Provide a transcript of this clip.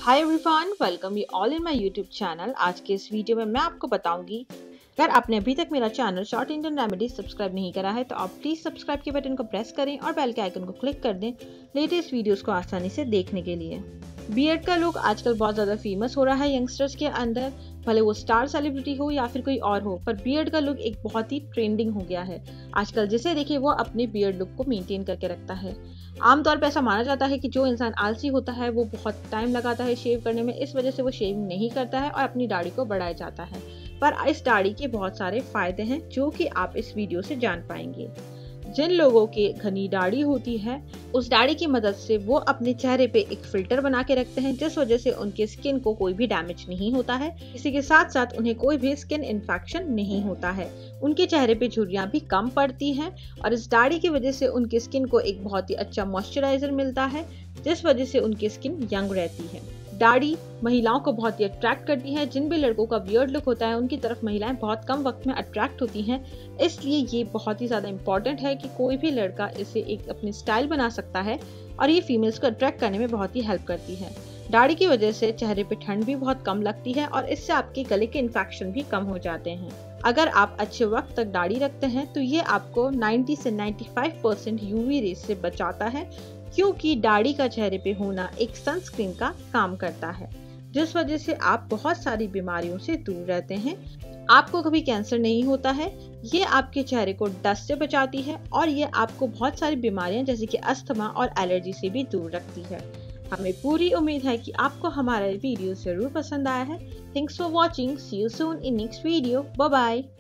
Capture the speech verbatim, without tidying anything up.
Hi everyone, welcome you all in my YouTube channel. आज के इस वीडियो में मैं आपको बताऊंगी, अगर आपने अभी तक मेरा channel short Indian remedy subscribe नहीं करा है तो आप प्लीज सब्सक्राइब के बटन को प्रेस करें और बेल के आइकन को क्लिक कर दें लेटेस्ट वीडियोस को आसानी से देखने के लिए। बियर्ड का लुक आजकल बहुत ज़्यादा फेमस हो रहा है यंगस्टर्स के अंदर, भले वो स्टार सेलिब्रिटी हो या फिर कोई और हो, पर बियर्ड का लुक एक बहुत ही ट्रेंडिंग हो गया है। आजकल जिसे देखे वो अपने बियर्ड लुक को मेंटेन करके रखता है। आमतौर पर ऐसा माना जाता है कि जो इंसान आलसी होता है वो बहुत टाइम लगाता है शेव करने में, इस वजह से वो शेविंग नहीं करता है और अपनी दाढ़ी को बढ़ाया जाता है। पर इस दाढ़ी के बहुत सारे फायदे हैं जो कि आप इस वीडियो से जान पाएंगे। जिन लोगों के घनी दाढ़ी होती है, उस दाढ़ी की मदद से वो अपने चेहरे पे एक फिल्टर बना के रखते हैं, जिस वजह से उनके स्किन को कोई भी डैमेज नहीं होता है। इसी के साथ साथ उन्हें कोई भी स्किन इन्फेक्शन नहीं होता है। उनके चेहरे पे झुर्रियां भी कम पड़ती हैं और इस दाढ़ी की वजह से उनकी स्किन को एक बहुत ही अच्छा मॉइस्चराइजर मिलता है, जिस वजह से उनकी स्किन यंग रहती है। दाढ़ी महिलाओं को बहुत ही अट्रैक्ट करती है। जिन भी लड़कों का बियर्ड लुक होता है उनकी तरफ महिलाएं बहुत कम वक्त में अट्रैक्ट होती हैं, इसलिए ये बहुत ही ज़्यादा इम्पॉर्टेंट है कि कोई भी लड़का इसे एक अपनी स्टाइल बना सकता है और ये फीमेल्स को अट्रैक्ट करने में बहुत ही हेल्प करती है। दाढ़ी की वजह से चेहरे पे ठंड भी बहुत कम लगती है और इससे आपके गले के इन्फेक्शन भी कम हो जाते हैं। अगर आप अच्छे वक्त तक दाढ़ी रखते हैं तो ये आपको नब्बे से पचानवे परसेंट यूवी रेज से बचाता है, क्योंकि दाढ़ी का चेहरे पे होना एक सनस्क्रीन का काम करता है, जिस वजह से आप बहुत सारी बीमारियों से दूर रहते हैं। आपको कभी कैंसर नहीं होता है। ये आपके चेहरे को डस्ट से बचाती है और ये आपको बहुत सारी बीमारियां जैसे कि अस्थमा और एलर्जी से भी दूर रखती है। हमें पूरी उम्मीद है कि आपको हमारा वीडियो जरूर पसंद आया है। Thanks for watching. See you soon in next video. Bye bye.